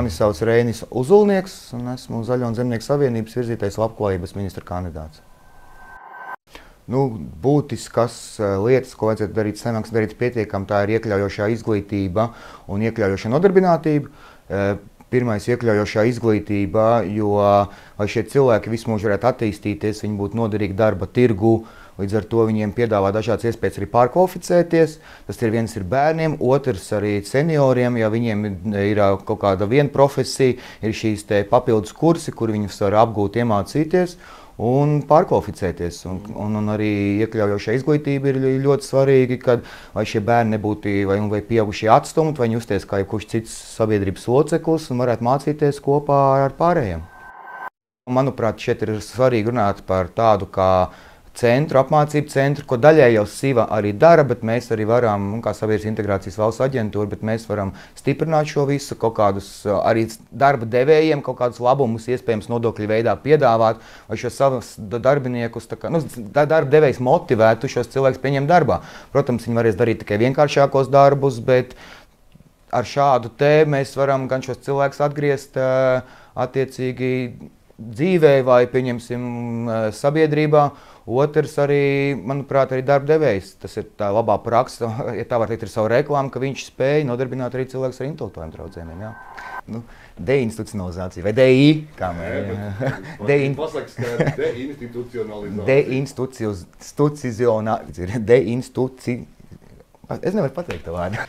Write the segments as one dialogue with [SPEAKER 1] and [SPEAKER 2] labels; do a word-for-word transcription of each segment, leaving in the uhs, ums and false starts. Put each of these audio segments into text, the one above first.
[SPEAKER 1] Mani sauc Reinis Uzulnieks, un esmu Zaļo un Zemnieku savienības virzītais labklājības ministra kandidāts. Nu, būtiskas lietas, ko vajadzētu darīt senāks, darīt pietiekam, tā ir iekļaujošā izglītība un iekļaujošā nodarbinātība. Pirmais iekļaujošā izglītība, jo lai šie cilvēki visu mūžu varētu attīstīties, viņi būtu noderīgi darba tirgu, līdz ar to viņiem piedāvā dažādas iespējas arī pārkvalificēties. Tas ir viens ir bērniem, otrs arī senioriem, ja viņiem ir kaut kāda viena profesija, ir šīs te papildus kursi, kur viņus var apgūt, iemācīties un pārkvalificēties. Un, un, un arī iekļaujošā izglītība ir ļoti svarīga, kad vai šie bērni nebūtu vai, vai pieaugušie atstumti, vai justies kā jebkurš cits sabiedrības loceklis un varētu mācīties kopā ar pārējiem. Manuprāt, šeit ir svarīgi runāt par tādu kā centru, apmācību centru, ko daļēji jau SIVA arī dara, bet mēs arī varam, kā Sabiedrības integrācijas valsts aģentūra, bet mēs varam stiprināt šo visu, kaut kādus arī darba devējiem, kaut kādus labumus iespējams nodokļu veidā piedāvāt, vai šos savus darbiniekus, tā kā, nu, darba devējs motivētu šos cilvēkus pieņemt darbā. Protams, viņi varēs darīt tikai vienkāršākos darbus, bet ar šādu te mēs varam gan šos cilvēkus atgriezt attiecīgi dzīvē vai, pieņemsim, sabiedrībā. Otrs arī, manuprāt, arī darba devējs. Tas ir tā labā praksa, ja tā var teikt, ir savu reklāmu, ka viņš spēja nodarbināt arī cilvēkus ar intelektuāliem traucējumiem. Nu, deinstitucionalizācija vai D I, kā mēs
[SPEAKER 2] zinām. Pasakas, ka deinstitucionalizācija.
[SPEAKER 1] Deinstitucionalizācija. Deinstituci... Es nevaru pateikt tā vārdu.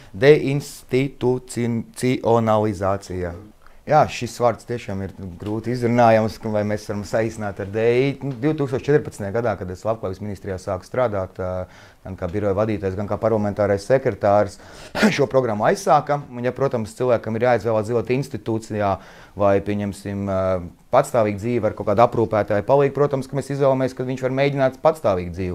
[SPEAKER 1] Deinstitucionalizācija. Jā, šis vārds tiešām ir grūti izrunājams, vai mēs varam saīsināt ar D I. Nu, divi tūkstoši četrpadsmitajā gadā, kad es Labklājības ministrijā sāku strādāt, gan kā biroja vadītājs, gan kā parlamentārais sekretārs, šo programmu aizsāka. Un, ja, protams, cilvēkam ir jāizvēlās dzīvot institūcijā vai, pieņemsim, patstāvīgu dzīvi ar kaut kādu aprūpētāju palīgu, protams, ka mēs izvēlamies, ka viņš var mēģināt patstāvīgu dzīvi.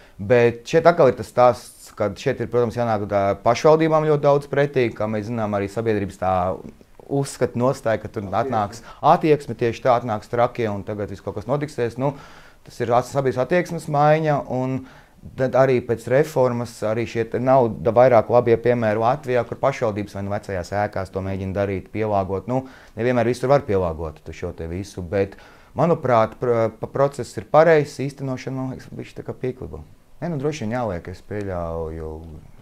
[SPEAKER 1] Bet šeit atkal ir tas stāsts, kad šeit ir, protams, jānāk pašvaldībām ļoti daudz pretī, kā mēs zinām, arī sabiedrības tā uzskata nostāja, ka tur atnāks attieksme, tieši tā atnāks trakie un tagad viss kaut kas notiksies. Nu, tas ir sabiedrības attieksmes maiņa un tad arī pēc reformas arī šie nav vairāk labie piemēri Latvijā, kur pašvaldības vai nu vecajās ēkās to mēģina darīt, pielāgot. Nu, nevienmēr visur var pielāgot šo te visu, bet manuprāt, process ir pareizs, īstenošana, man liekas, bišķi tā kā piekliba. Ne, nu droši vien jāliek, es pieļauju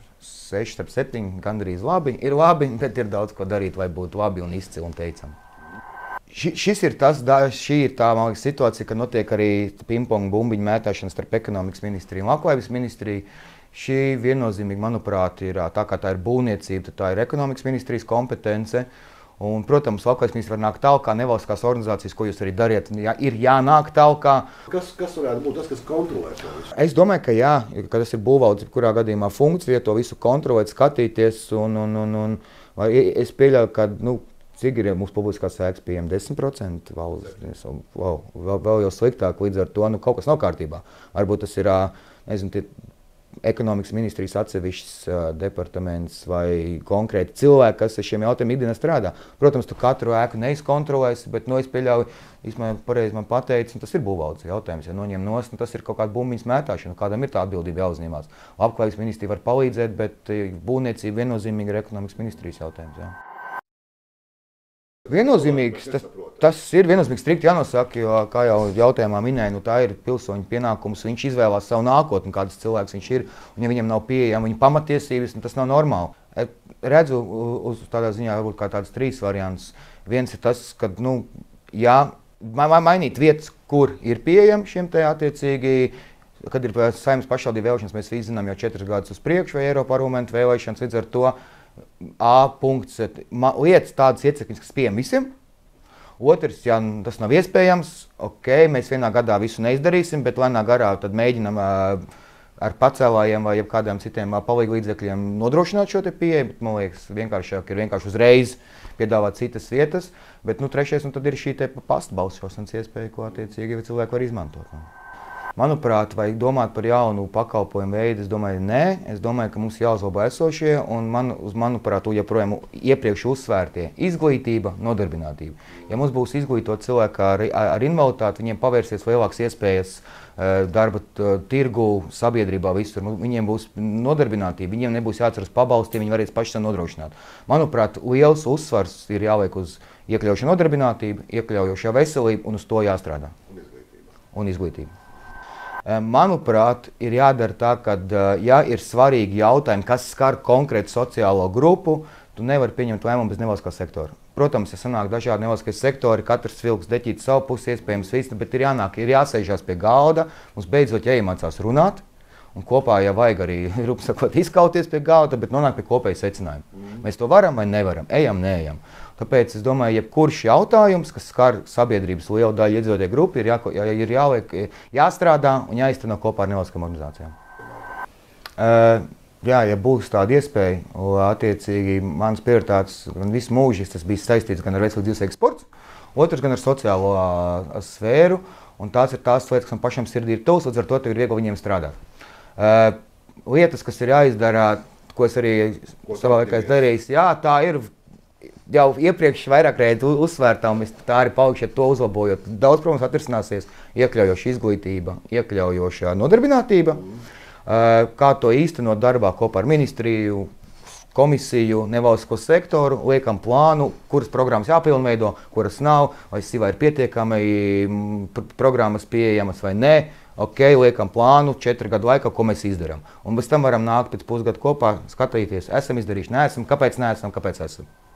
[SPEAKER 1] seši starp septiņi, gandrīz labi. Ir labi, bet ir daudz ko darīt, lai būtu labi un izcili un teicami. Ši, šis ir tas, šī ir tā, man liekas, situācija, ka notiek arī pingpong bumbiņu mētāšana starp ekonomikas ministriju un labklājības ministriju. Šī viennozīmīgi, manuprāt, ir tā kā tā ir būvniecība, tā ir ekonomikas ministrijas kompetence. Un, protams, labklājības ministri var nākt tālāk, nevalstiskās organizācijas, ko jūs arī dariet, jā, ir jānāk tālāk.
[SPEAKER 2] Kas, kas varētu būt tas, kas kontrolē to visu?
[SPEAKER 1] Es domāju, ka jā, ka tas ir būvvaldes, kurā gadījumā funkcija, to visu kontrolēt, skatīties. Un, un, un, un, es pieļauju, ka, nu, cik ir mūsu publiskās ēkas pieejama desmit procenti, valsts, wow, vēl, vēl jau sliktāk, līdz ar to nu, kaut kas nav kārtībā. Varbūt tas ir, nezinu, tie, ekonomikas ministrijas atsevišķs uh, departaments vai konkrēti cilvēki, kas ar šiem jautājumiem ikdienā strādā. Protams, tu katru ēku neizkontrolēsi, bet nu, es pieļauju, īstenībā pareizi man pateicis, un tas ir būvvaldes jautājums. Ja noņem nost, nu, tas ir kaut kāda bumbiņas mētāšana, kādam ir tā atbildība jāuzņemās. Labklājības ministrija var palīdzēt, bet būvniecība viennozīmīgi ir ekonomikas ministrijas jautājums. Jā. Viennozīmīgs, tas, tas ir viennozīmīgi strikti jānosaka, jo, kā jau jautājumā minēja, nu, tā ir pilsoņu pienākums, viņš izvēlās savu nākotni, kādas cilvēks viņš ir, un ja viņam nav pieejama viņa pamatiesības, tas nav normāli. Redzu uz tādā ziņā varbūt kā tāds trīs variants. Viens ir tas, ka, nu, jā, mainīt vietas, kur ir pieejami šiem te attiecīgi, kad ir Saeimas pašvaldību vēlēšanas, mēs visi zinām jau četras gadus uz priekšu, vai Eiroparlamentu vēlēšanas, līdz ar to A punkts, lietas tādas iecekļas, kas pieejam visiem. Otrs, ja tas nav iespējams, ok, mēs vienā gadā visu neizdarīsim, bet lēnā garā tad mēģinam ar pacēlājiem vai kādiem citiem palīgu līdzekļiem nodrošināt šo te pieeju, bet man liekas, vienkāršāk ir vienkārši uzreiz piedāvāt citas vietas, bet nu trešais, un tad ir šī te pasta balsošanas iespēja, ko attiecīgi cilvēki var izmantot. Manuprāt, vajag domāt par jaunu pakalpojumu veidu. Es domāju, nē, es domāju, ka mums jāuzlabo esošie un, man, uz manuprāt, joprojām iepriekš uzsvērtie izglītība, nodarbinātība. Ja mums būs izglītot cilvēki ar, ar invaliditāti, viņiem pavērsies lielākas iespējas darba tirgu, sabiedrībā, visur. Viņiem būs nodarbinātība, viņiem nebūs jāatceras pabalstiem, viņi varēs paši sev nodrošināt. Manuprāt, liels uzsvars ir jāliek uz iekļaušanu nodarbinātību, iekļaujošā veselība un uz to jāstrādā.
[SPEAKER 2] Un izglītība.
[SPEAKER 1] Un izglītība. Manuprāt, ir jādara tā, ka, ja ir svarīgi jautājumi, kas skar konkrētu sociālo grupu, tu nevari pieņemt lēmumu bez nevalstiskā sektora. Protams, ja sanāk dažādi nevalstiskie sektori, katrs vilks deķīt savu pusi, iespējams visu, bet ir jānāk, ir jāsēžās pie galda, mums beidzot jāiemācās runāt, un kopā, ja vajag arī, rupi sakot, izkauties pie galda, bet nonāk pie kopēja secinājuma. Mm. Mēs to varam vai nevaram, ejam, neejam. Tāpēc es domāju, jebkurš jautājums, kas skar sabiedrības lielu daļu iedzīvotāju grupu, ir, jā, ir jāliek, jāstrādā un jāizteno kopā ar nevalstiskām organizācijām. Uh, jā, ja būs tāda iespēja, attiecīgi manas prioritātes gan visu mūžu, tas bija saistīts gan ar veselīgu dzīvesveidu sports, otrs gan ar sociālo uh, sfēru, un tās ir tās lietas, kas man pašam sirdī ir tuvs, līdz ar to ir viegli viņiem strādāt. Uh, lietas, kas ir jāizdara, ko es arī ko savā laikā darīju, jā, tā ir jau iepriekš vairāk reizi uzsvērtā, un mēs tā arī palikšķi to uzlabojot. Daudz problēmas atrisināsies, iekļaujoša izglītība, iekļaujoša nodarbinātība, uh, kā to īstenot darbā kopā ar ministriju, komisiju, nevalstisko sektoru, liekam plānu, kuras programmas jāpilnveido, kuras nav, vai sivā ir pietiekami programmas pieejamas vai nē. Ok, liekam plānu četru gadu laikā, ko mēs izdarām. Un bez tam varam nākt pēc pusgadu kopā, skatīties, esam izdarījuši, neesam, kāpēc neesam, kāpēc esam.